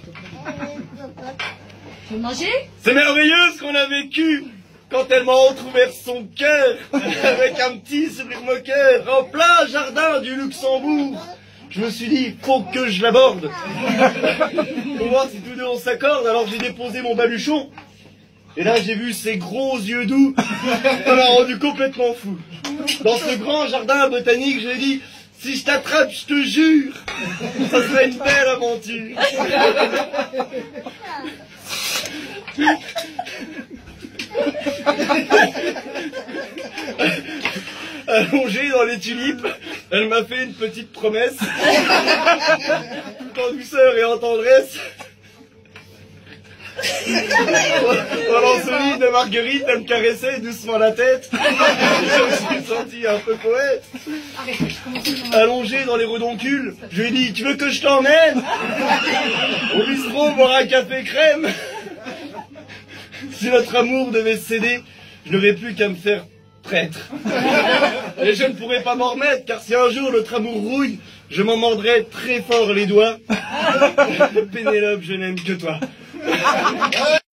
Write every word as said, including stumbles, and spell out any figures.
Tu veux manger? C'est merveilleux ce qu'on a vécu quand elle m'a entrouvert son cœur avec un petit sourire moqueur en plein jardin du Luxembourg. Je me suis dit, faut que je l'aborde. Pour voir si tous deux on s'accorde, alors j'ai déposé mon baluchon. Et là j'ai vu ses gros yeux doux. Ça m'a rendu complètement fou. Dans ce grand jardin botanique, je lui ai dit, si je t'attrape, je te jure, ça serait une belle aventure. Allongée dans les tulipes, elle m'a fait une petite promesse, tout en douceur et en tendresse. Pendant ce lit de marguerite, elle me caressait doucement la tête. Je me suis senti un peu poète. Allongé dans les redoncules, je lui ai dit, tu veux que je t'emmène au bistrot boire un café crème? Si notre amour devait céder, je n'aurais plus qu'à me faire prêtre. Et je ne pourrais pas m'en remettre, car si un jour notre amour rouille, je m'en mordrais très fort les doigts. Pénélope, je n'aime que toi.